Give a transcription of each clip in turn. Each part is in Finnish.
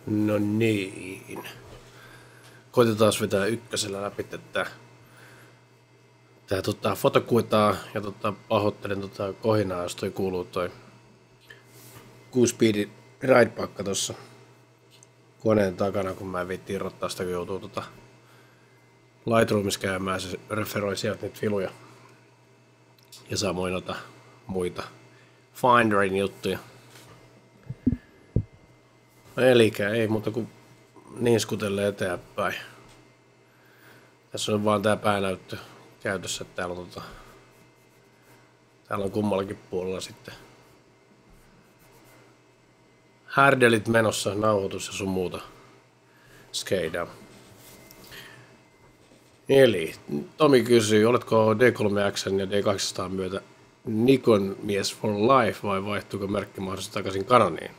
No niin. Koitetaan vetää ykkösellä läpi tää fotokuitaa ja pahoittelen kohinaa, jos toi kuuluu toi 6 speedin ride-pakka tossa koneen takana, kun mä en viitti irrottaa sitä, kun joutuu Lightroomissa käymään, se referoi sieltä niitä filuja. Ja samoin muita Finderin juttuja. Elikkä ei muuta kuin niiskutelle eteenpäin. Tässä on vaan tää päänäyttö käytössä, että täällä on kummallakin puolella sitten härdelit menossa, nauhoitus ja sun muuta skeidaa. Eli Tomi kysyy, oletko D3X ja D800 myötä Nikon mies for life vai vaihtuuko merkki mahdollisesti takaisin Canoniin?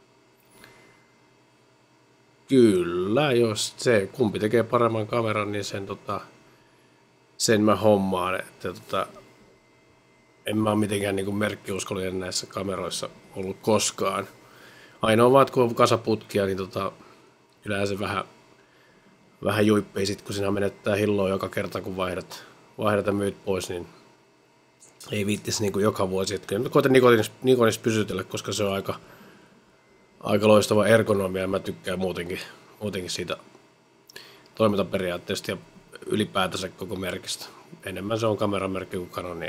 Kyllä, jos se kumpi tekee paremman kameran, niin sen mä hommaan, että en mä ole mitenkään niin merkkiuskollinen näissä kameroissa ollut koskaan. Ainoa vaan, että kun on kasaputkia, niin kyllähän se vähän juippii sit, kun sinä menettää hilloa joka kerta, kun vaihdat ja myyt pois, niin ei viittisi niin joka vuosi. Että kyllä mä koitan Nikonissa pysytellä, koska se on aika loistava ergonomia ja mä tykkään muutenkin siitä toimintaperiaatteesta ja ylipäätänsä koko merkistä. Enemmän se on kameramerkki kuin Canoni.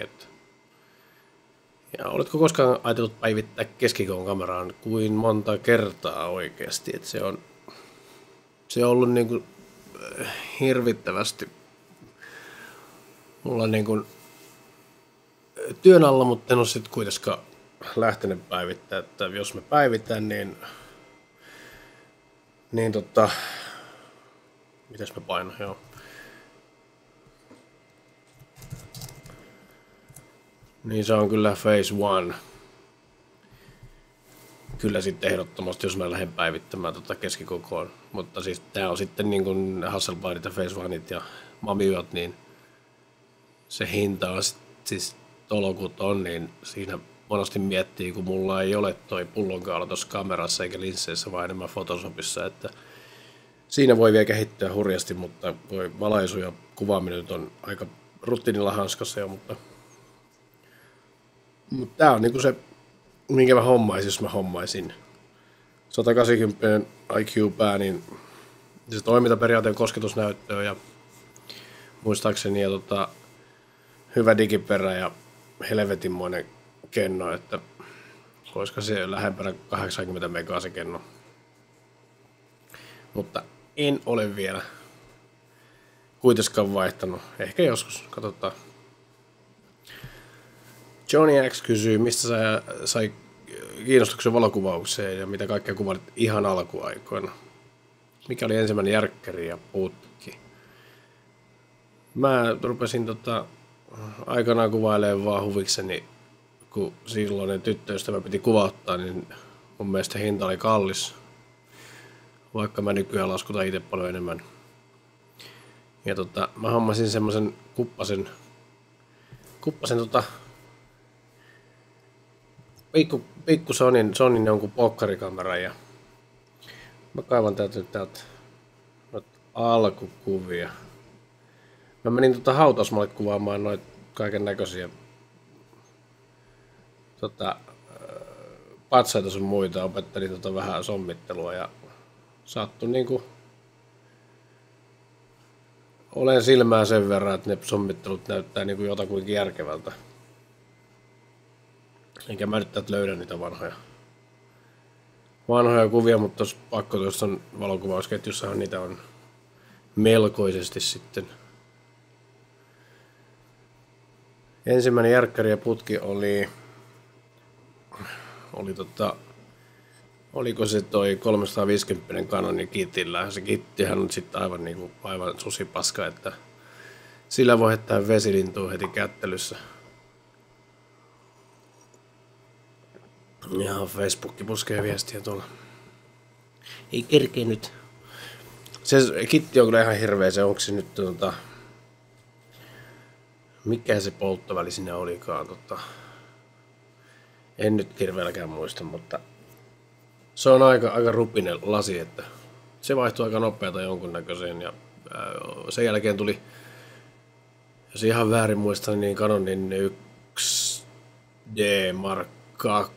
Ja oletko koskaan ajatellut päivittää keskikoon kameraan kuin monta kertaa oikeasti? Että se on ollut niin kuin hirvittävästi mulla niin kuin työn alla, mutta en ole sitten kuitenkaan lähtenyt päivittää, että jos mä päivitän, niin mitäs mä painan, joo. Niin se on kyllä phase 1. Kyllä sitten ehdottomasti, jos mä lähden päivittämään keskikokoon. Mutta siis tää on sitten niin kuin Hasselbladit ja phase 1 ja Mamiot, niin se hinta on siis tolokut on, niin siinä monesti miettii, kun mulla ei ole toi pullonkaula tuossa kamerassa eikä linsseissä, vaan enemmän Photoshopissa, että siinä voi vielä kehittyä hurjasti, mutta valaisu ja kuvaaminen nyt on aika rutiinilla hanskassa jo, mutta tää on niinku se, minkä mä hommaisin, jos mä hommaisin 180 IQ-pää, niin se toimintaperiaate on kosketusnäyttöä ja muistaakseni ja hyvä digiperä ja helvetinmoinen kenno, että olisiko se lähempänä 80 megaa se kenno. Mutta en ole vielä kuitenkaan vaihtanut. Ehkä joskus, katsotaan. Johnny X kysyy, mistä sai kiinnostuksen valokuvaukseen ja mitä kaikkea kuvailit ihan alkuaikoina. Mikä oli ensimmäinen järkkäri ja putki? Mä rupesin aikanaan kuvailemaan vaan huvikseni, kun silloinen tyttöystävä piti kuvauttaa, niin mun mielestä hinta oli kallis. Vaikka mä nykyään laskutan itse paljon enemmän. Ja mä hommasin semmosen kuppasen pikku Sonyn jonkun pokkarikameran ja mä kaivan täältä alkukuvia. Mä menin hautausmaalle kuvaamaan noita kaiken näköisiä patsaita sun muita, opettelin vähän sommittelua ja sattui niinku olen silmää sen verran, että ne sommittelut näyttää niinku jotakuinkin järkevältä. Enkä mä nyt täältä löydä niitä vanhoja kuvia, mutta tuossa pakko tuossa valokuvausketjussahan niitä on melkoisesti sitten. Ensimmäinen järkkäri ja putki oliko se toi 350 Canonin kitillä. Se kittihän on sitten aivan susipaska, että sillä voi heittää vesilintua heti kättelyssä. Ja Facebook puskee viestiä tuolla. Ei kerkeä nyt. Se kitti on kyllä ihan hirveä. Se onko se nyt mikä se polttoväli siinä olikaan. En nyt hirveälläkään muista, mutta se on aika rupinen lasi, että se vaihtui aika nopeata jonkunnäköiseen ja sen jälkeen tuli, jos ihan väärin muistan, niin Canonin 1D Mark 2,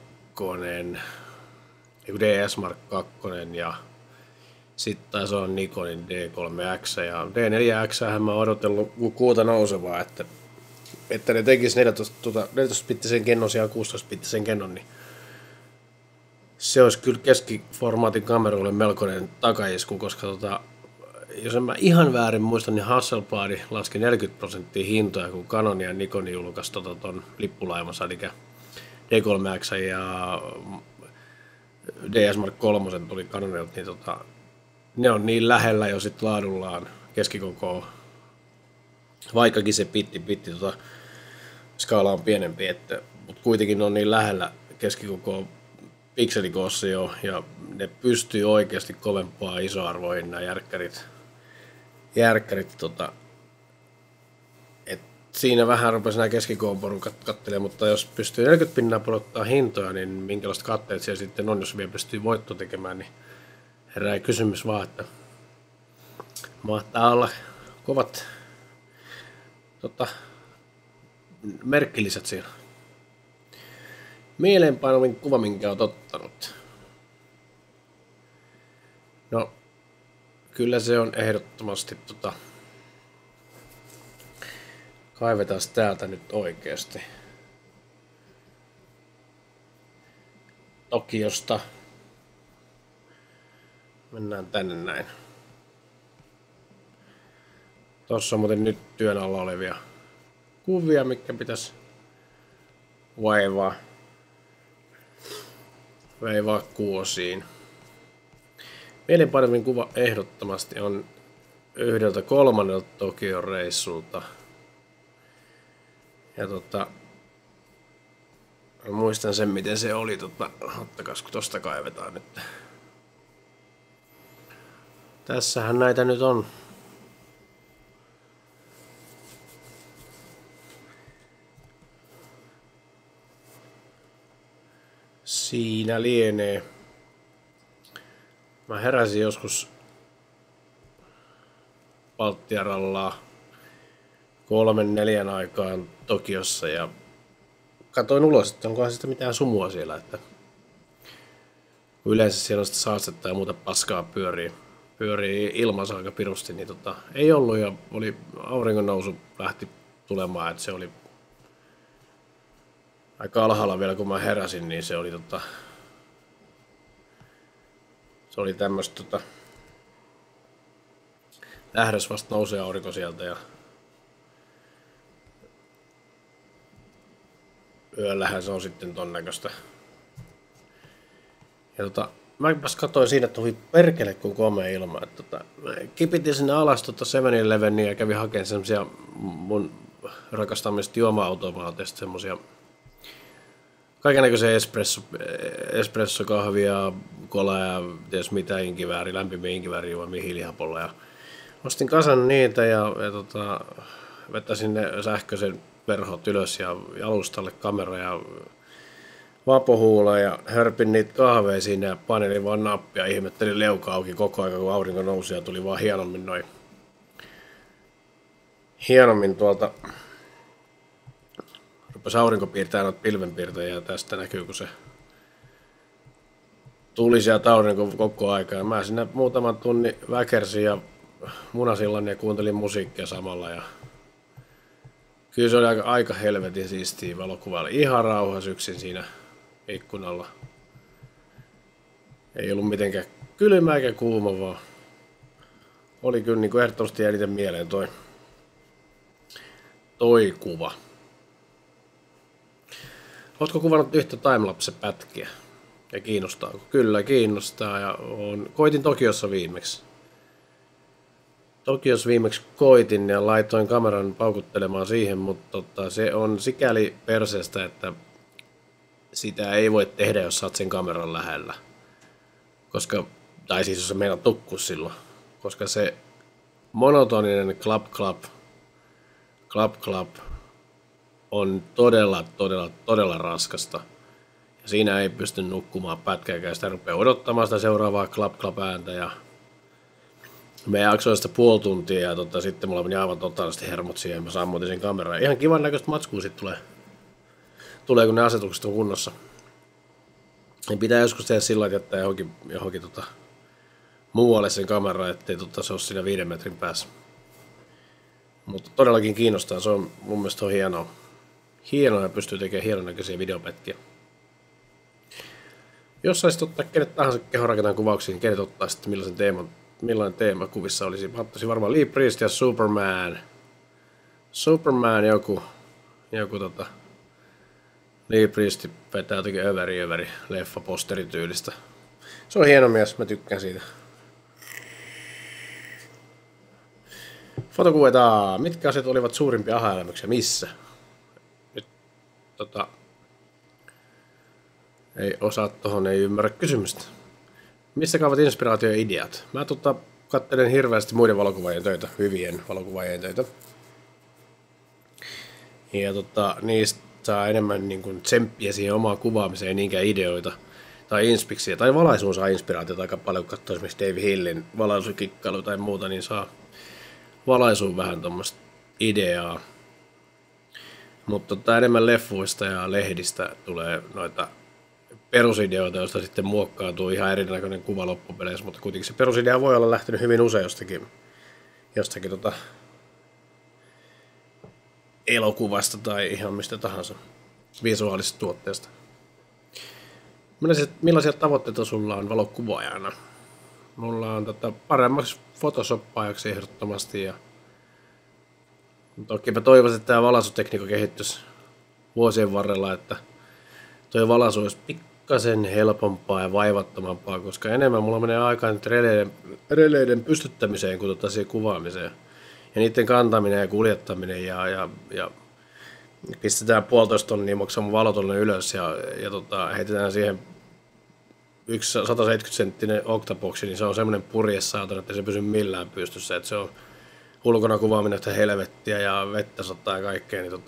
DS Mark 2 ja sitten taisi olla Nikonin D3X ja D4X mä oon odotellut kuuta nousevaa, että ne tekisi 14-bittisen kennon ja 16-bittisen kennon, niin se olisi kyllä keskiformaatin kameroille melkoinen takaisku, koska jos en mä ihan väärin muista, niin Hasselblad laski 40% hintoja, kun Canon ja Nikon julkaisi ton lippulaivansa, eli D3X ja DS Mark 3 tuli Canonilta, niin ne on niin lähellä jo sit laadullaan keskikokoa, vaikkakin se bitti skaala on pienempi, mutta kuitenkin ne on niin lähellä keskikokoa pikselikoossa jo, ja ne pystyy oikeasti kovempaa isoarvoihin nämä järkkärit et siinä vähän rupesi nämä keskikoon porukat kattelemaan, mutta jos pystyy 40 pinnaa pudottaa hintoja, niin minkälaiset katteet siellä sitten on, jos vielä pystyy voitto tekemään, niin herää kysymys vaan, että mahtaa olla kovat merkkiliset siellä. Mieleenpainovin kuva, minkä olet ottanut. No, kyllä se on ehdottomasti kaivetaan täältä nyt oikeasti. Tokiosta. Mennään tänne näin. Tossa on muuten nyt työn alla olevia kuvia, mitkä pitäisi veivaa kuosiin. Mielenpainuvin kuva ehdottomasti on yhdeltä 3. Tokion reissulta. Ja muistan sen, miten se oli. Ottakas, kun tosta kaivetaan nyt. Tässähän näitä nyt on. Siinä lienee. Mä heräsin joskus Baltiarallaa 3-4 aikaan Tokiossa ja katoin ulos, että onkohan sitä mitään sumua siellä, että yleensä siellä on sitä saastetta ja muuta paskaa pyörii ilmansa aika pirusti, niin ei ollut ja oli auringon nousu lähti tulemaan, että se oli aika alhaalla vielä kun mä heräsin, niin se oli tämmöistä lähdös vasta nousee aurinko sieltä ja yöllähän se on sitten ton näköistä. Ja mäpäs katsoin siinä, että oli perkele kun komea ilma. Kipitin sinne alas 7-Eleveniä ja kävin hakemaan semmosia mun rakastamista juoma-automaateista semmosia kaikennäköisiä espressokahvia, kolaa ja ties mitä inkivääri, lämpimiä inkiväärijuomia hiilihapolla. Ja ostin kasan niitä ja vettäisin ne sähköisen verhot ylös ja alustalle kamera ja vapohuula ja hörpin niitä kahveja siinä ja painelin vaan nappia ja ihmettelin leuka auki koko ajan kun aurinko nousi ja tuli vaan hienommin tuolta rupesi aurinko piirtää noita pilvenpiirtäjiä ja tästä näkyy kun se tuli sieltä aurinko koko aikaa. Mä sinne muutaman tunnin väkersin ja munasillan ja kuuntelin musiikkia samalla ja kyllä se oli aika helvetin siistiä valokuvailla. Ihan rauhassa yksin siinä ikkunalla. Ei ollut mitenkään kylmä eikä kuuma vaan. Oli kyllä niin kuin ehdottomasti eniten mieleen toi kuva. Ootko kuvannut yhtä timelapse-pätkiä? Ja kiinnostaako? Kyllä kiinnostaa ja koitin Tokiossa viimeksi. Koitin ja laitoin kameran paukuttelemaan siihen, mutta se on sikäli perseestä, että sitä ei voi tehdä, jos saat sen kameran lähellä. Tai siis jos se meidän tukkuu silloin. Koska se monotoninen klap on todella raskasta. Siinä ei pysty nukkumaan pätkääkään, sitä rupeaa odottamaan sitä seuraavaa klap ääntä ja me jaksoin sitä puoli tuntia ja sitten mulla meni aivan totaalisesti hermot siihen, mä sammutin sen kameran. Ihan kivan näköistä matskua sitten tulee kun ne asetukset on kunnossa. Niin pitää joskus tehdä sillä lailla, että johonkin muualle sen kamera, ettei se ole siinä 5 metrin päässä. Mutta todellakin kiinnostaa, se on mun mielestä on hienoa ja pystyy tekemään hienon näköisiä videopätkiä. Jos saisit ottaa kenet tahansa kehorakentaan kuvauksiin, niin kenet ottaa sitten millainen teema kuvissa olisi. Mä ottaisin varmaan Lee Priest ja Superman. Joku Lee Priest vetää jotenkin överi leffa posterityylistä. Se on hieno mies, mä tykkään siitä. Fotokuvetaan. Mitkä asiat olivat suurimpia aha-elämyksiä? Missä? Nyt ei osaa tohon, ei ymmärrä kysymystä. Missä kaavat inspiraatio ja ideat? Mä katselen hirveästi muiden valokuvaajien töitä, hyvien valokuvaajien töitä. Ja niistä saa enemmän niin kuin tsemppiä siihen omaan kuvaamiseen, ei niinkään ideoita tai inspiksiä. Tai valaisuun saa inspiraatiota aika paljon, kun katsoo esimerkiksi Dave Hillin valaisukikkailu tai muuta, niin saa valaisuun vähän tuommoista ideaa. Mutta enemmän leffuista ja lehdistä tulee noita perusideoita, joista sitten muokkaantuu ihan erinäköinen kuva loppupeleissä, mutta kuitenkin se perusidea voi olla lähtenyt hyvin usein jostakin elokuvasta tai ihan mistä tahansa visuaalisesta tuotteesta. Millaisia tavoitteita sulla on valokuvaajana? Mulla on paremmaksi photoshopaajaksi ehdottomasti ja toki mä toivoisin, että tämä valaisutekniikka kehittyisi vuosien varrella, että tuo valaisu olisi pikkasen helpompaa ja vaivattomampaa, koska enemmän mulla menee aikaa nyt releiden pystyttämiseen kuin siihen kuvaamiseen. Ja niiden kantaminen ja kuljettaminen ja pistetään 1,5 tonnia maksamaan valo tonne ylös ja heitetään siihen yksi 170-senttinen octaboxi, niin se on semmoinen purjesaatana, että se pysy millään pystyssä. Että se on ulkona kuvaaminen että helvettiä ja vettä sataa ja kaikkea, niin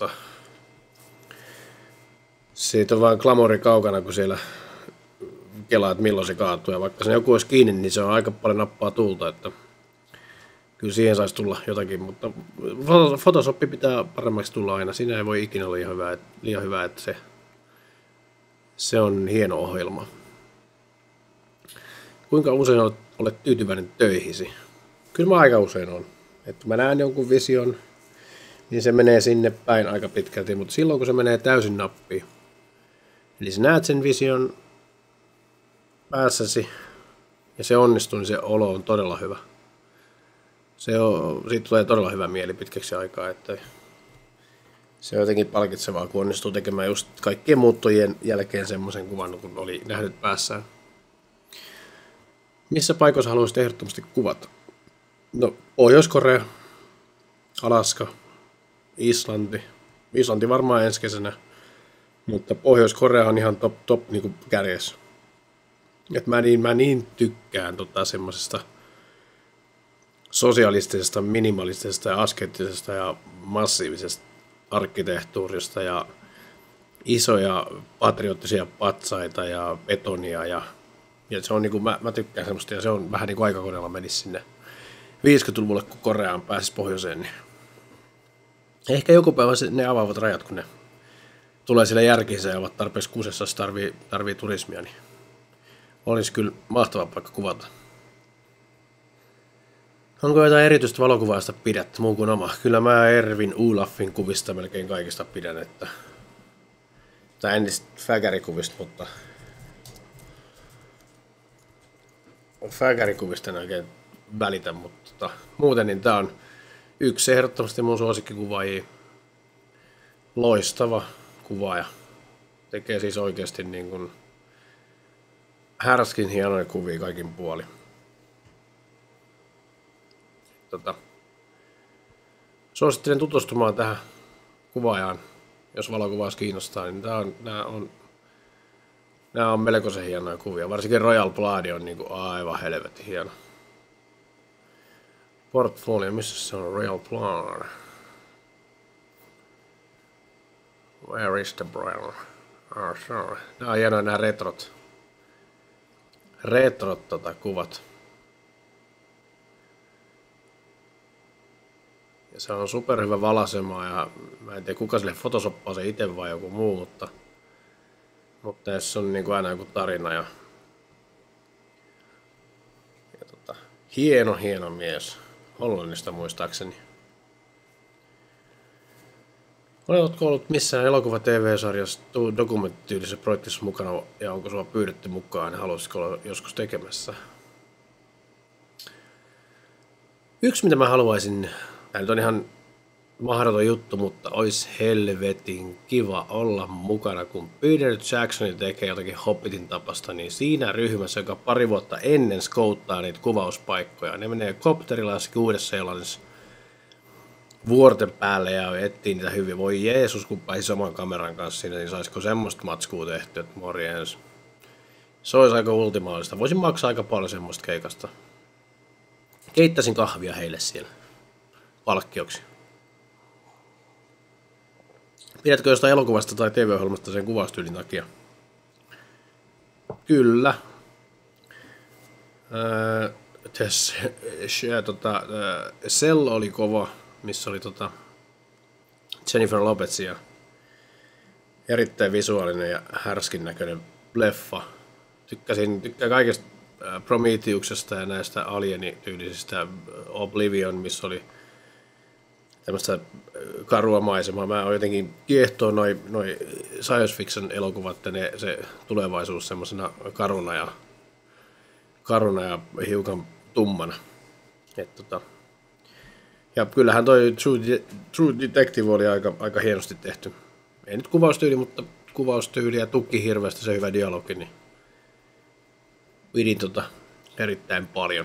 siitä on vaan glamori kaukana, kun siellä kelaa, että milloin se kaatuu. Ja vaikka se joku olisi kiinni, niin se on aika paljon nappaa tuulta, että kyllä siihen saisi tulla jotakin, mutta Photoshop pitää paremmaksi tulla aina. Siinä ei voi ikinä olla liian hyvä, että se on hieno ohjelma. Kuinka usein olet tyytyväinen töihisi? Kyllä mä aika usein on. Että mä näen jonkun vision, niin se menee sinne päin aika pitkälti, mutta silloin kun se menee täysin nappiin, eli sä näet sen vision päässäsi ja se onnistuu, niin se olo on todella hyvä. Siitä tulee todella hyvä mieli pitkäksi aikaa, että se on jotenkin palkitsevaa, kun onnistuu tekemään just kaikkien muuttojen jälkeen semmoisen kuvan, kun oli nähnyt päässään. Missä paikoissa haluaisit ehdottomasti kuvata? No, Pohjois-Korea, Alaska, Islanti. Islanti varmaan ensi kesänä, mutta Pohjois-Korea on ihan top niin kuin kärjessä. Et mä niin tykkään semmoisesta sosialistisesta, minimalistisesta ja askeettisesta ja massiivisesta arkkitehtuurista ja isoja patriottisia patsaita ja betonia ja se on niinku mä tykkään semmoista ja se on vähän niinku aikakoneella menisi sinne 50-luvulle, kun Koreaan pääsisi pohjoiseen, niin ehkä joku päivä ne avaavat rajat, kun ne tulee siellä järkiinsä ja ovat tarpeeksi kusessa, jos tarvii turismia, niin olisi kyllä mahtava paikka kuvata. Onko jotain erityistä valokuvausta pidät muu kuin oma? Kyllä mä Ervin Olafin kuvista melkein kaikista pidän, että tai en niistä fägärikuvista, mutta fägärikuvista en oikein välitä, mutta muuten niin tää on yksi ehdottomasti mun suosikkikuvaajia. Loistava kuvaaja. Tekee siis oikeasti niin kuin härskin hienoja kuvia kaikin puolin. Suosittelen tutustumaan tähän kuvaajaan, jos valokuvaus kiinnostaa, niin nämä on melkoisen hienoja kuvia. Varsinkin Royal Blood on niin kuin aivan helvetin hieno. Portfolio, missä se on Royal Blood? Where is the brother? Se on. Nämä on hienoja nämä retrot kuvat. Ja se on superhyvä valasemaa ja mä en tiedä kuka sille fotosoppaa se itse vai joku muu, mutta jos on niin kuin aina joku tarina ja hieno mies. Hollannista muistaakseni. Oletko ollut missään elokuva-tv-sarjassa dokumenttityylisessä projektissa mukana ja onko sua pyydetty mukaan ja haluaisitko olla joskus tekemässä? Yksi mitä mä haluaisin, tämä nyt on ihan mahdoton juttu, mutta olisi helvetin kiva olla mukana, kun Peter Jackson tekee jotakin Hobbitin tapasta, niin siinä ryhmässä, joka pari vuotta ennen skouttaa niitä kuvauspaikkoja, ne menee kopterilla jossakin Uudessa-Seelannissa vuorten päälle ja etsii niitä hyvin. Voi Jeesus, kun pääsi saman kameran kanssa siinä, niin saisiko semmoista matskua tehty, että morjens. Se olisi aika ultimaalista. Voisin maksaa aika paljon semmoista keikasta. Keittäisin kahvia heille siellä palkkioksi. Pidätkö jostain elokuvasta tai TV-ohjelmasta sen kuvaustyylin takia? Kyllä. Cell oli kova, missä oli Jennifer Lopez ja erittäin visuaalinen ja härskin näköinen leffa. Tykkään kaikesta Prometheuksesta ja näistä alienityylisistä Oblivion, missä oli tämmöistä karua maisemaa. Mä oon jotenkin kiehtoo noi science fiction elokuvat ja se tulevaisuus semmoisena karuna ja hiukan tummana. Ja kyllähän toi True Detective oli aika hienosti tehty. Ei nyt kuvaustyyli, mutta kuvaustyyli ja tukki hirveästi se hyvä dialogi, niin pidin erittäin paljon.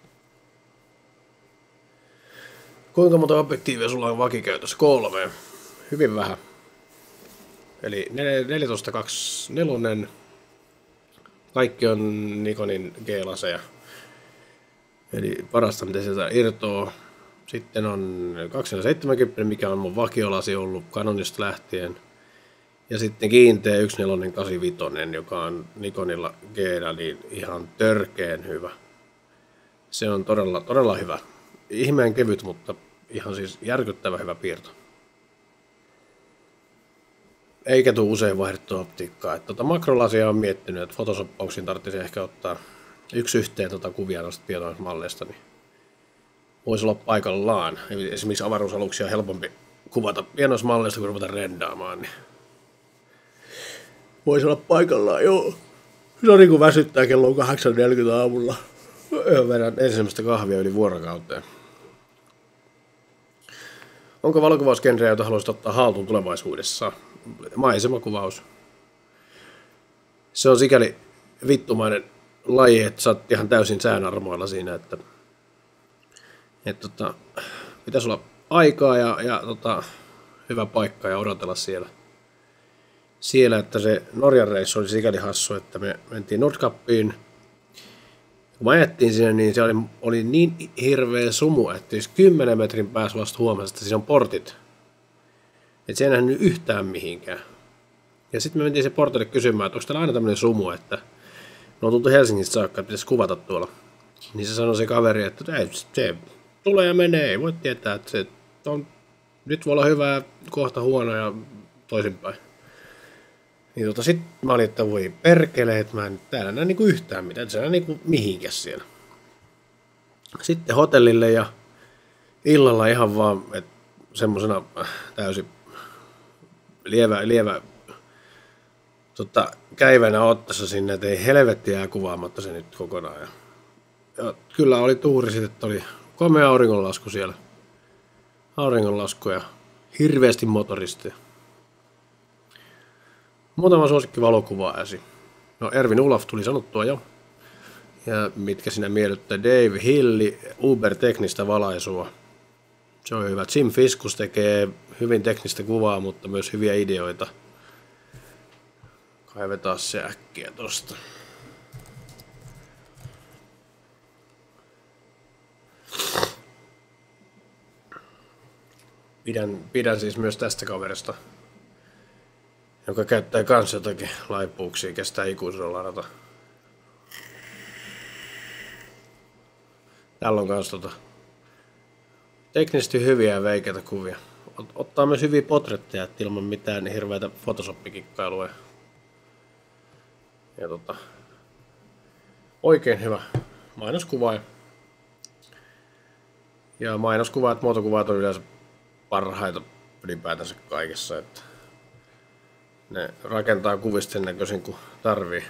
Kuinka monta objektiivia sulla on vakikäytössä? 3. Hyvin vähän. Eli 14-2.4. Kaikki on Nikonin G-laseja. Eli parasta mitä sieltä irtoaa. Sitten on 270, mikä on mun vakiolasi ollut Canonista lähtien. Ja sitten kiinteä 1485, joka on Nikonilla G-llä, niin ihan törkeen hyvä. Se on todella hyvä. Ihmeen kevyt, mutta ihan siis järkyttävä hyvä piirto. Eikä tule usein vaihdettua optiikkaa. Makrolasia on miettinyt, että fotosoppauksiin tarvitsisi ehkä ottaa yksi yhteen kuvia noista tietomalleista, niin voisi olla paikallaan. Esimerkiksi avaruusaluksia on helpompi kuvata pienoista malleista, kun ruveta rendaamaan. Niin voisi olla paikallaan, joo. Se on niin kuin väsyttää kello 8.40 aamulla. Vedän ensimmäistä kahvia yli vuorokauteen. Onko valokuvausgenreä, jota haluaisit ottaa haltuun tulevaisuudessa? Maisemakuvaus. Se on sikäli vittumainen laji, että sä oot ihan täysin säänarmoilla siinä, että pitäisi olla aikaa ja hyvä paikka ja odotella siellä, että se Norjan reissu oli sikäli hassu, että me mentiin Nordkappiin. Kun me ajettiin sinne, niin se oli niin hirveä sumu, että jos 10 metrin päässä vasta huomasi, että siinä on portit. Että se ei nähnyt yhtään mihinkään. Ja sitten me mentiin se portille kysymään, että onko täällä aina tämmöinen sumu, että ne on tultu Helsingistä saakka, että pitäisi kuvata tuolla. Niin se sanoi se kaveri, että ei, se tulee ja menee, ei voi tietää, että se on, nyt voi olla hyvää, kohta huono ja toisinpäin. Niin sit mä olin, että voi perkele, että mä en täällä näe niinku yhtään mitään, että se näe niinku mihinkäs siellä. Sitten hotellille ja illalla ihan vaan, että semmosena täysin lievä käivänä ottaessa sinne, että ei helvetti jää kuvaamatta se nyt kokonaan. Ja kyllä oli tuuri sitten, että oli komea auringonlasku siellä. Auringonlasku ja hirveästi motoristeja. Muutama suosikki valokuvaaesi. No Erwin Olaf tuli sanottua jo. Ja mitkä sinä miellyttää? Dave Hilli, Uber-teknistä valaisua. Se on hyvä. Jim Fiskus tekee hyvin teknistä kuvaa, mutta myös hyviä ideoita. Kaivetaan se äkkiä tosta. Pidän siis myös tästä kaverista. joka käyttää kans jotakin laipuuksia, kestää ikuisuudella ladata. Täällä on kans teknisesti hyviä ja veikeitä kuvia. Ottaa myös hyviä potretteja ilman mitään hirveitä Photoshop-kikkailuja. Ja oikein hyvä mainoskuvaaja. Ja mainoskuvat, muotokuvat on yleensä parhaita ylipäätänsä kaikessa, että ne rakentaa kuvista sen näköisin kuin tarvii.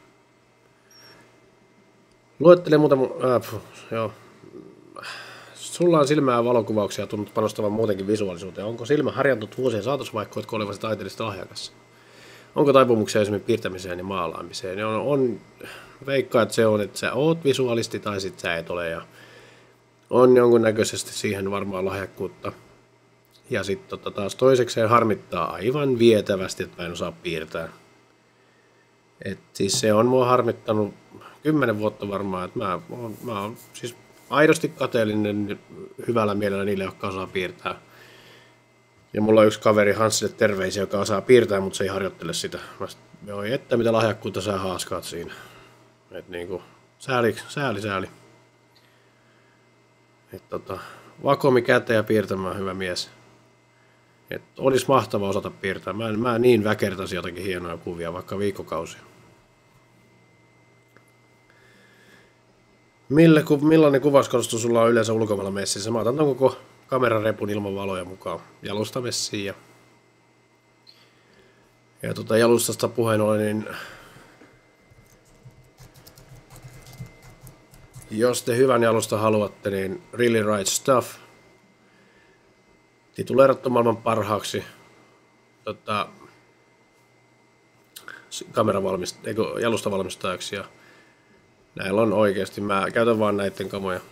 Luettele muutama... joo. Sulla on silmää valokuvauksia ja tunnut panostavan muutenkin visuaalisuuteen. Onko silmä harjantunut vuosien saatossa, vaikka oletko olevasi taiteellisesti lahjakas? Onko taipumuksia esimerkiksi piirtämiseen ja maalaamiseen? On veikkaa, että se on, että sä oot visuaalisti tai sit sä et ole. Ja on jonkunnäköisesti siihen varmaan lahjakkuutta. Ja sitten taas toisekseen harmittaa aivan vietävästi, että mä en osaa piirtää. Et siis se on mua harmittanut 10 vuotta varmaan, että mä oon siis aidosti kateellinen hyvällä mielellä niille, jotka osaa piirtää. Ja mulla on yksi kaveri Hanssille terveisiä, joka osaa piirtää, mutta se ei harjoittele sitä. Oi, että mitä lahjakkuutta sä haaskaat siinä. Et niinku, sääli. Et vakomi käteen ja piirtämään hyvä mies. Et olisi mahtavaa osata piirtää. Mä niin väkertäisin jotakin hienoja kuvia, vaikka viikkokausia. Millainen kuvauskonnostus sulla on yleensä ulkomailla messissä? Mä otan ton koko kamerarepun ilman valoja mukaan jalustamessiin. Ja jalustasta puheen ollen, niin jos te hyvän jalusta haluatte, niin Really Right Stuff tituleerattu maailman parhaaksi jalustavalmistajaksi. Ja näillä on oikeasti, mä käytän vaan näiden kamoja.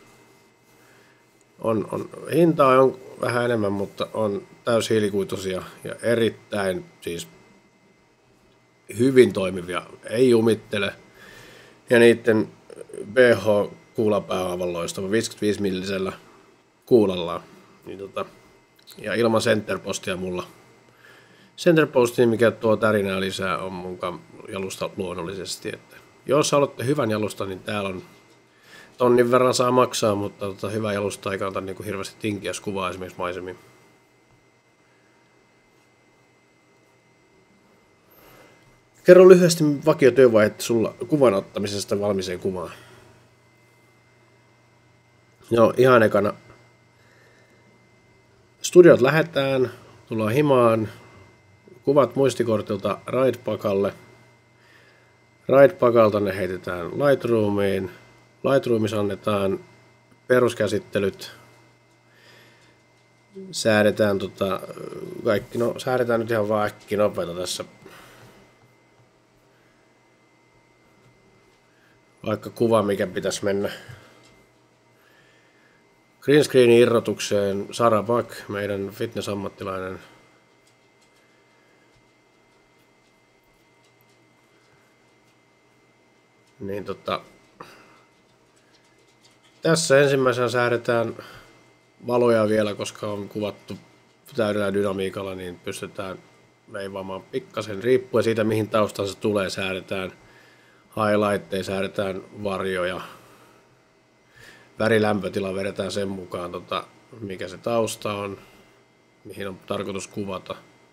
Hintaa on vähän enemmän, mutta on täyshiilikuituisia ja erittäin siis hyvin toimivia, ei jumittele. Ja niiden BH-kuulapää on aivan loistava, 55 millisellä kuulalla. Niin ja ilman centerpostia mulla. Centerposti, mikä tuo tärinää lisää, on mun jalusta luonnollisesti. Että jos haluatte hyvän jalusta, niin täällä on tonnin verran saa maksaa, mutta hyvä jalusta ei kannata niin hirveästi tinkiä, jos kuvaa esimerkiksi maisemiin. Kerro lyhyesti vakiotyövaiheet sulla kuvan ottamisesta valmiiseen kuvaan. Joo, ihan ekana. Studiot lähetään, tullaan himaan, kuvat muistikortilta Ridepakalle. Ridepakalta ne heitetään Lightroomiin. Lightroomissa annetaan peruskäsittelyt. Säädetään kaikki, no säädetään nyt ihan vaan äkkiä nopeita tässä. Vaikka kuva, mikä pitäisi mennä. Green screenin irrotukseen Sara Buck, meidän fitness-ammattilainen. Niin tässä ensimmäisenä säädetään valoja vielä, koska on kuvattu täydellä dynamiikalla, niin pystytään veivaamaan pikkasen. Riippuen siitä, mihin taustaan se tulee, säädetään highlightteja, säädetään varjoja. Värilämpötila vedetään sen mukaan, mikä se tausta on, mihin on tarkoitus kuvata.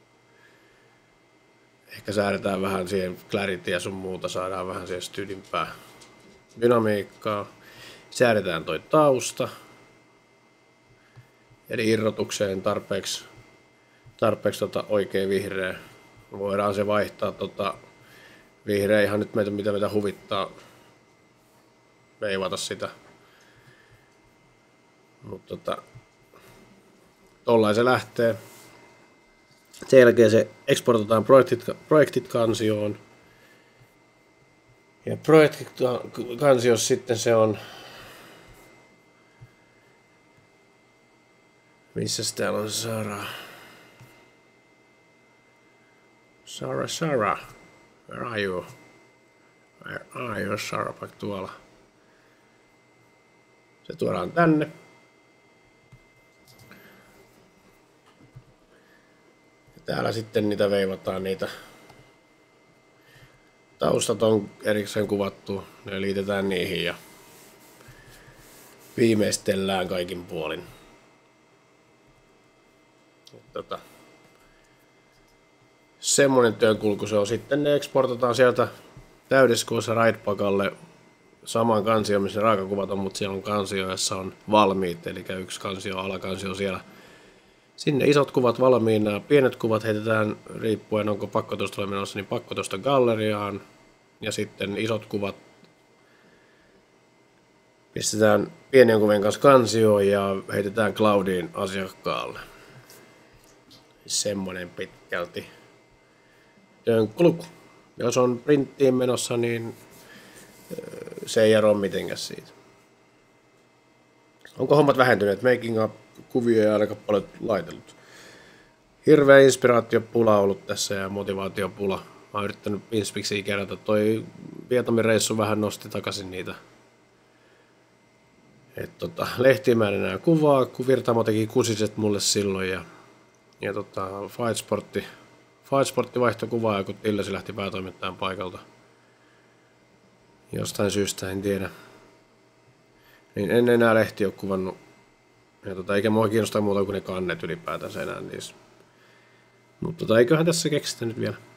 Ehkä säädetään vähän siihen clarity ja sun muuta, saadaan vähän siihen stydimpää dynamiikkaa. Säädetään toi tausta. Eli irrotukseen tarpeeksi oikein vihreä. Voidaan se vaihtaa vihreä ihan nyt mitä huvittaa veivata sitä. Mutta tollain se lähtee. Sen jälkeen se eksportataan projektit kansioon. Ja projektit kansiossa sitten se on... Missäs täällä on Sara? Sara. Where are you? Where are you, Sara? Vaikka tuolla. Se tuodaan tänne. Ja täällä sitten niitä veivataan niitä taustat on erikseen kuvattu, ne liitetään niihin ja viimeistellään kaikin puolin. Semmoinen työnkulku se on. Sitten ne eksportataan sieltä täydiskoossa Raidpakalle samaan kansioon, missä raakakuvat on, mutta siellä on kansio, jossa on valmiit, eli yksi kansio, alakansio siellä. Sinne isot kuvat valmiina, pienet kuvat heitetään riippuen onko pakkotosta menossa, niin pakkotosta galleriaan. Ja sitten isot kuvat pistetään pienien kuvien kanssa kansioon ja heitetään cloudiin asiakkaalle. Semmoinen pitkälti työnkulku. Jos on printtiin menossa, niin se ei eroa mitenkään siitä. Onko hommat vähentyneet? Making up kuvia ei aika paljon laitellut. Hirveä inspiraatiopula ollut tässä ja motivaatiopula. Mä oon yrittänyt Inspixiä kerätä. Toi Vietnamin reissu vähän nosti takaisin niitä. Lehtiä mä en enää kuvaa, kun Virtaamo teki kusiset mulle silloin ja Fightsportti vaihtoi kuvaa, kun Tillesi lähti päätoimittajan paikalta. Jostain syystä, en tiedä. Niin en enää lehti ole kuvannut. Ja eikä mua kiinnostaa muuta kuin ne kannet ylipäätänsä enää niissä. Mutta eiköhän tässä keksitä nyt vielä.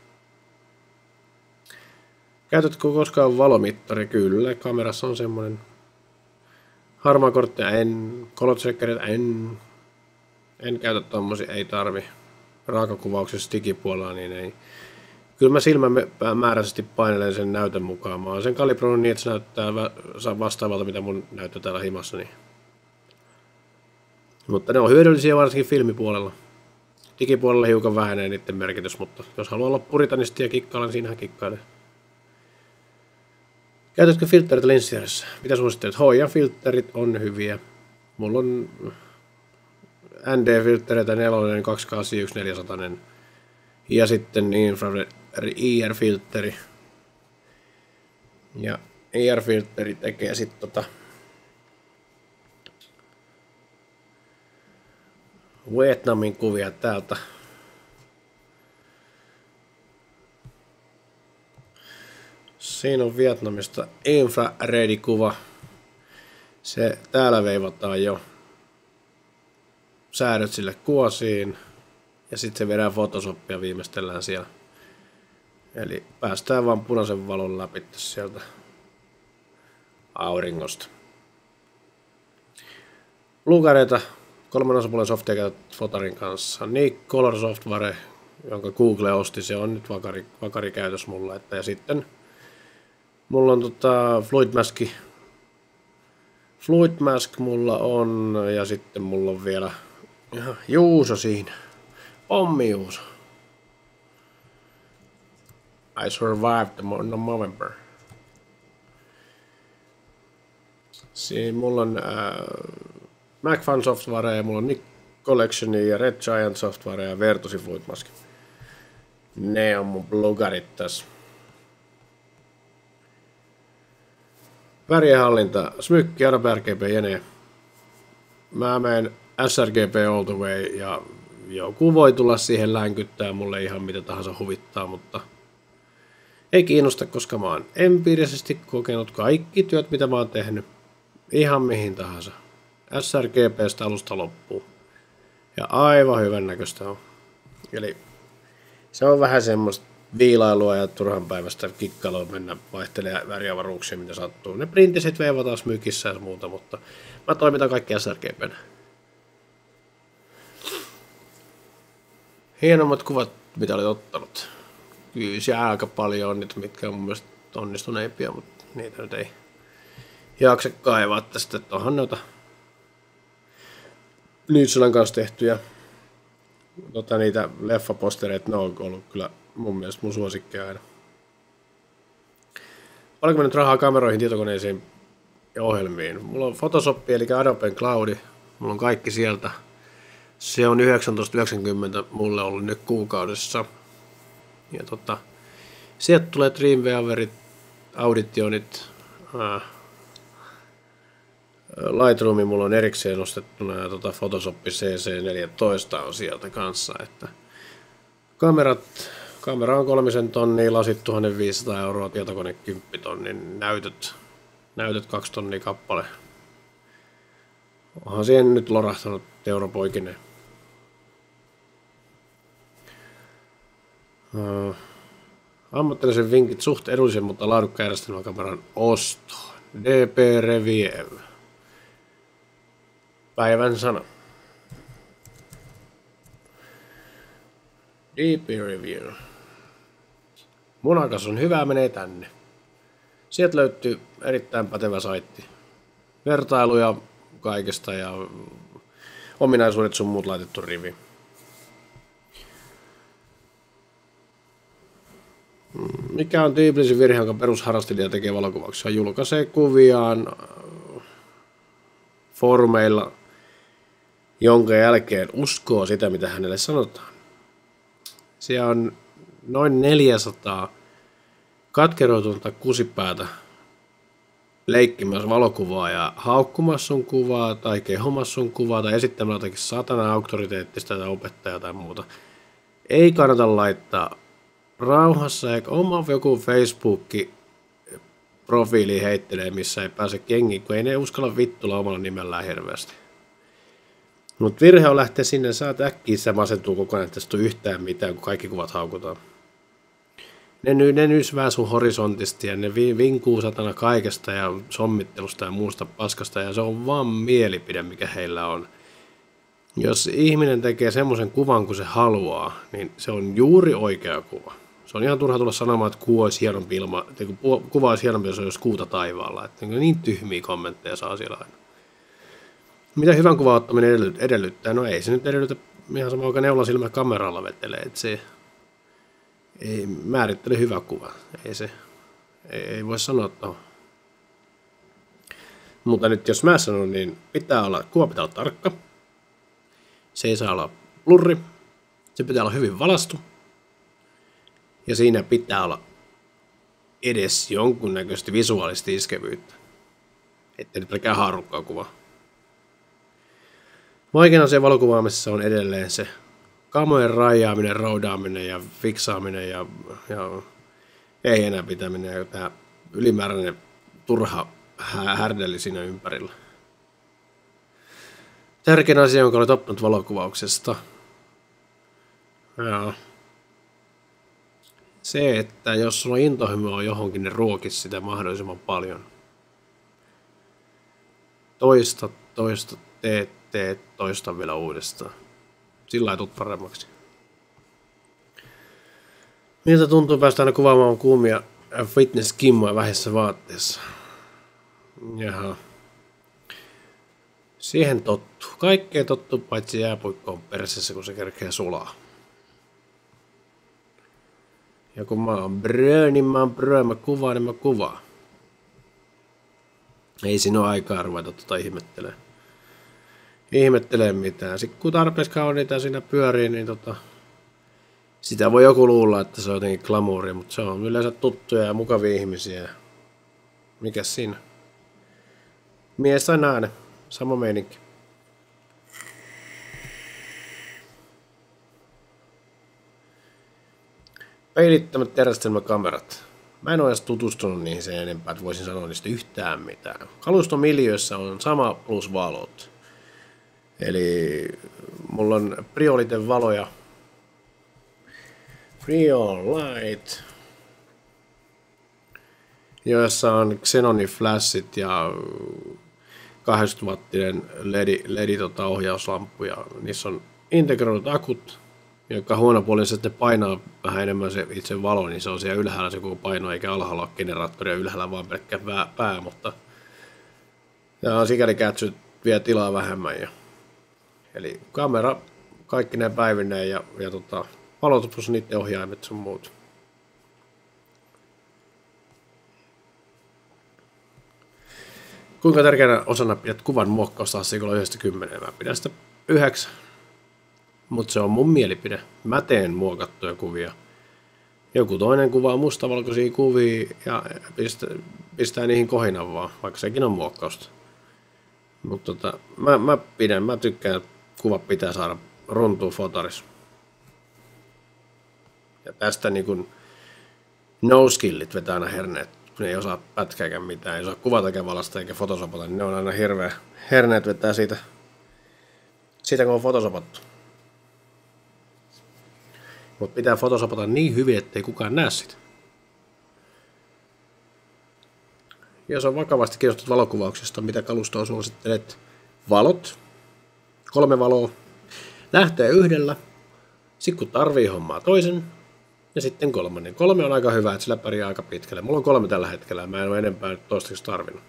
Käytätkö koskaan valomittari? Kyllä, kamerassa on semmonen. Harmaakortteja en, color checkereitä en käytä tommosia, ei tarvi. Raakakuvauksessa digipuolella niin ei. Kyllä mä silmämääräisesti painelen sen näytön mukaan. Mä oon sen kalibroinut niin, että se näyttää vastaavalta, mitä mun näyttää täällä himassa. Niin. Mutta ne on hyödyllisiä varsinkin filmipuolella. Digipuolella hiukan vähenee niiden merkitys, mutta jos haluaa olla puritanisti ja kikkailla, niin siinähän kikkailee. Käytätkö filtterit linssijärjessä? Mitä suosittelet? HIA-filtterit on hyviä. Mulla on ND-filttereitä 4, 281, 400 ja sitten infrared IR-filtteri. Ja IR-filtteri tekee sitten Vietnamin kuvia täältä. Siinä on Vietnamista infrared-kuva. Se täällä veivataan jo säädöt sille kuosiin ja sitten se vedään Photoshopia viimeistellään siellä. Eli päästään vaan punaisen valon läpi sieltä auringosta. Luukareita 3 osapuolen softia käytät Fotarin kanssa. Niin Color Software, jonka Google osti, se on nyt vakari käytös mulla. Ja sitten mulla on Fluid Mask mulla on ja sitten mulla on vielä Juuso siinä. Pommi Juuso. I survived the November. Siinä mulla on MacFun Software ja mulla on Nick Collectionia ja Red Giant Software ja Vertusi Fluid Mask. Ne on mun blogarit tässä. Värienhallinta, Smykki, Adobe RGB, Jene. Mä menen sRGB all the way ja joku voi tulla siihen länkyttää mulle ihan mitä tahansa huvittaa, mutta ei kiinnosta, koska mä oon empiirisesti kokenut kaikki työt, mitä mä oon tehnyt. Ihan mihin tahansa. sRGBstä alusta loppuun. Ja aivan hyvän näköistä on. Eli se on vähän semmoista viilailua ja turhan päivästä kikkailua mennä vaihtelee väriavaruuksia, mitä sattuu. Ne printisit veivataan smykissä ja muuta, mutta mä toimitan kaikki sRGB:nä. Hienommat kuvat, mitä olet ottanut. Kyllä siellä aika paljon on niitä, mitkä on mun mielestä onnistuneimpia, mutta niitä nyt ei jaksa kaivaa tästä, että onhan noita Nyytselän kanssa tehtyjä niitä leffapostereita, ne on ollut kyllä mun mielestä mun suosikkeja aina. Paljonko nyt rahaa kameroihin, tietokoneisiin ja ohjelmiin? Mulla on Photoshop eli Adobe Cloud, mulla on kaikki sieltä. Se on 19,90 mulle ollut nyt kuukaudessa. Ja sieltä tulee Dreamweaverit, Auditionit, Lightroomi mulla on erikseen nostettuna ja Photoshop CC14 on sieltä kanssa. Että kamerat Kamera on 3 tonnia, lasit 1500 euroa, tietokone 10 tonnin, näytöt 2 tonnia kappale. Onhan siihen nyt lorahtanut europoikinen. Ammattilaisen vinkit suht edullisen, mutta laadukkaan järjestelmäkameran osto. DP Review. Päivän sana. DP Review. Munakas on hyvä, menee tänne. Sieltä löytyy erittäin pätevä saitti. Vertailuja kaikesta ja ominaisuudet sun muut laitettu rivi. Mikä on tyypillisin virhe, jonka perusharrastelija tekee valokuvauksia? Julkaisee kuviaan foorumeilla, jonka jälkeen uskoo sitä, mitä hänelle sanotaan. Siellä on noin 400 katkeroitunutta kusipäätä leikkimässä valokuvaa ja haukkumassa sun kuvaa tai kehomassa sun kuvaa tai esittämällä jotakin satana auktoriteettista tai opettajaa tai muuta. Ei kannata laittaa rauhassa, eikä oma joku Facebook-profiili heittelee, missä ei pääse kengiin, kun ei ne uskalla vittuilla omalla nimellään hirveästi. Mutta virhe on lähteä sinne, saat äkkiä se masentuu kokonaan, että tästä yhtään mitään, kun kaikki kuvat haukutaan. Ne nysvää sun horisontista ja ne vinkuu satana kaikesta ja sommittelusta ja muusta paskasta ja se on vaan mielipide, mikä heillä on. Jos ihminen tekee semmoisen kuvan kuin se haluaa, niin se on juuri oikea kuva. Se on ihan turha tulla sanomaan, että kuva olisi hienompi, jos olisi kuuta taivaalla. Että niin tyhmiä kommentteja saa siellä aina. Mitä hyvän kuvan ottaminen edellyttää? No ei se nyt edellytä ihan sama, joka neulasilmä kameralla vetelee. Että se ei määrittele hyvä kuva. Ei voi sanoa tuohon. Mutta nyt jos mä sanon, niin kuva pitää olla tarkka. Se ei saa olla blurri. Se pitää olla hyvin valaistu. Ja siinä pitää olla edes jonkunnäköistä visuaalista iskevyyttä. Ettei nyt pelkää haarukkaa kuvaa. Vaikein asia valokuvaamisessa on edelleen se kamojen rajaaminen, roudaaminen ja fiksaaminen ja ei enää pitäminen ja tämä ylimääräinen turha härdeli siinä ympärillä. Tärkein asia, jonka olet oppinut valokuvauksesta. Se, että jos sulla on intohimoa johonkin, niin ruokisi sitä mahdollisimman paljon. Toista, toista vielä uudestaan. Sillä ei tule paremmaksi. Miltä tuntuu päästä aina kuvaamaan kuumia fitness-kimmoja vähissä vaatteissa? Jaha. Siihen tottuu. Kaikkeen tottuu, paitsi jääpuikkoon perseessä, kun se kerkee sulaa. Ja kun mä oon mä kuvaan. Ei siinä ole aikaa ruveta ihmettelee mitään. Sitten kun tarpeeksi kauniita siinä pyörii, niin sitä voi joku luulla, että se on jotenkin glamouria, mutta se on yleensä tuttuja ja mukavia ihmisiä. Mikäs siinä? Mies tai nainen. Sama meininki. Peilittömät järjestelmäkamerat. Mä en ole edes tutustunut niihin sen enempää, että voisin sanoa niistä yhtään mitään. Kalustomiljöissä on sama plus valot. Eli mulla on Prioliten valoja. Priolight. Joissa on Xenonin flashit ja 80-wattinen LED ohjauslamppu ja niissä on integroidut akut, joka huonopuolinen sitten painaa vähän enemmän se itse valo, niin se on siellä ylhäällä se koko paino eikä alhaalla ole generaattoria ylhäällä vaan pelkkä pää, mutta ja sikäli kätsyt vie tilaa vähemmän. Eli kamera kaikki ne päivineen ja valotus plus niiden ohjaimet sun muut. Kuinka tärkeänä osana pidät kuvan muokkausta asteikolla 1-10? Mä pidän sitä 9. Mutta se on mun mielipide. Mä teen muokattuja kuvia. Joku toinen kuvaa mustavalkoisia kuvia ja pistää niihin kohinan vaan, vaikka sekin on muokkausta. Mutta mä tykkään, että kuvat pitää saada runtua fotarissa. Ja tästä niin kuin no-skillit vetää aina herneet, kun ei osaa pätkääkään mitään, ei osaa kuvata valasta eikä fotosopata, niin ne on aina hirveä herneet vetää siitä kun on fotosopattu. Mutta pitää fotosopata niin hyvin, ettei kukaan näe sitä. Jos on vakavasti kiinnostunut valokuvauksesta, mitä kalustoa suosittelet? Valot, 3 valoa, lähtee yhdellä, sitten kun tarvii hommaa toisen, ja sitten 3. 3 on aika hyvä, että sillä pärjää aika pitkälle. Mulla on 3 tällä hetkellä, mä en ole enempää nyt toistaiseksi tarvinnut.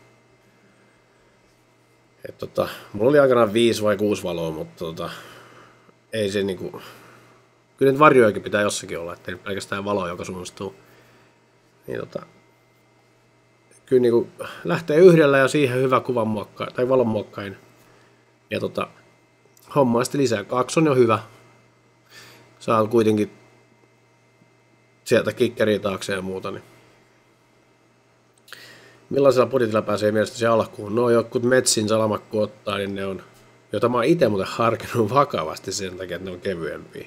Mulla oli aikanaan 5 vai 6 valoa, mutta ei se niinku... Kyllä nyt varjojakin pitää jossakin olla, ettei pelkästään valoa, joka suunnistuu. Niin kyllä niinku lähtee yhdellä ja siihen hyvä kuvan muokkain, tai valon muokkain. Ja hommaa sitten lisää. 2 on hyvä. Saa kuitenkin sieltä kikkeriä taakse ja muuta. Niin. Millaisella budjetilla pääsee mielestäsi alkuun? No jotkut Metsin salamakku ottaa, niin ne on, jota mä oon itse muuten harkinnut vakavasti sen takia, että ne on kevyempiä.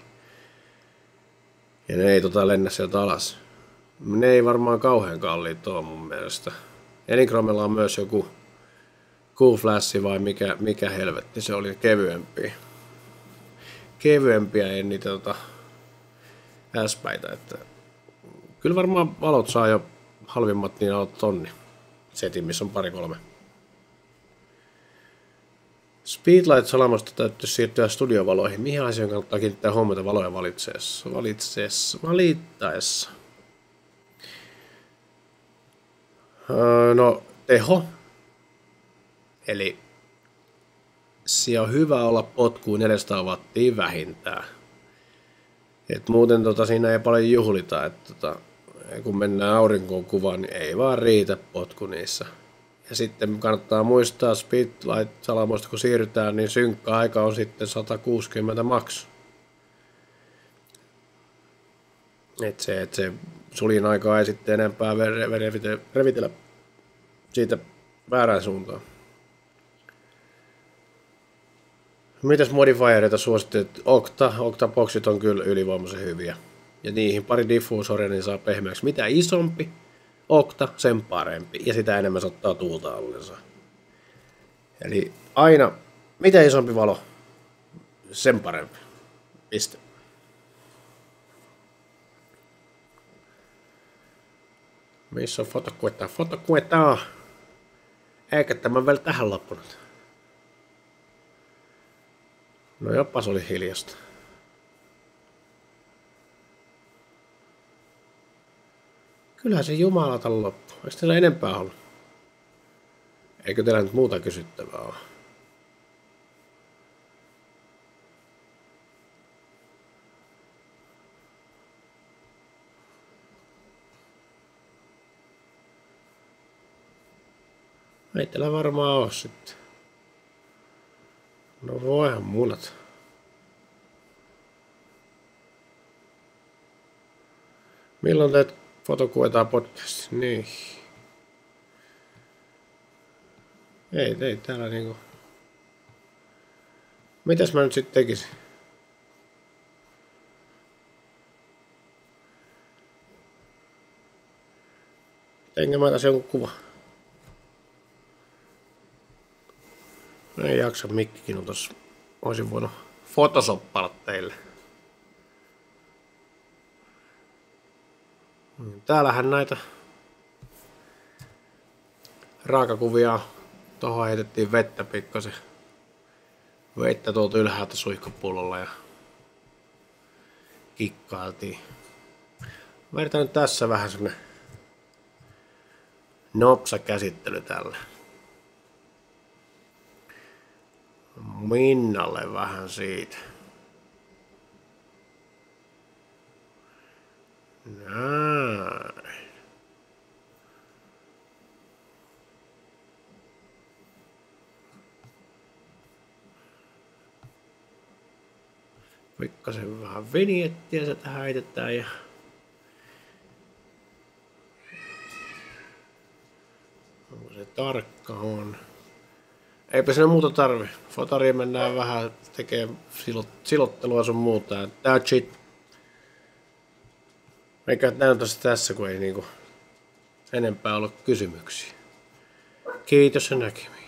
Ja ne ei lennä sieltä alas. Ne ei varmaan kauhean kalliit ole mun mielestä. Elinkromella on myös joku Q-flashi vai mikä helvetti, se oli kevyempiä. Kevyempiä ei niitä äspäitä. Että kyllä varmaan valot saa jo halvimmat niin alle tonni setin, missä on 2-3. Speedlight-salamosta täytyy siirtyä studiovaloihin. Mihin asioihin kannattaa kiinnittää huomiota valoja valittaessa? No, teho. Eli siellä on hyvä olla potkuun 400 wattia vähintään. Et muuten siinä ei paljon juhlita, että kun mennään aurinkoon kuvaan, niin ei vaan riitä potku niissä. Ja sitten kannattaa muistaa Speedlight-salamoista, kun siirrytään, niin synkkä-aika on sitten 160 max. Että se sulin aikaa ei sitten enempää revitellä siitä väärään suuntaan. Mitäs modifiereita suosittelet? Octaboxit on kyllä ylivoimaisen hyviä. Ja niihin pari diffuusoria niin saa pehmeäksi. Mitä isompi okta, sen parempi. Ja sitä enemmän se ottaa tuulta allensa. Eli aina, mitä isompi valo, sen parempi. Piste. Missä on fotokuetta? Fotokuetta! Eikä tämä vielä tähän loppunut. No jopas oli hiljasta. Kyllähän se jumalata loppu. Eikö teillä enempää ollut? Eikö teillä nyt muuta kysyttävää ole? Ei teillä varmaan ole sitten. No voihan munat. Milloin teet fotokuetaan podcast? Niin. Ei täällä niinku. Mitäs mä nyt sitten tekisin? Teinkö mä tässä jonkun kuva? Ei jaksa mikkikin on tossa. Oisin voinut fotosoppala teille. Täällähän näitä raakakuvia, tohon heitettiin vettä pikkasen. Vettä tuolta ylhäältä suihkupullolla ja kikkailtiin. Vedetään nyt tässä vähän semmonen nopsa käsittely tälle. Minnalle vähän siitä. Näin. Pikkasen vähän vinjettiä se tähän heitetään ja onko se tarkka on. Eipä siinä muuta tarvi. Fotariin mennään vähän tekemään silottelua sun muuta. That's it. Eikä näin tässä, kun ei niinku enempää ollut kysymyksiä. Kiitos ja näkemiin.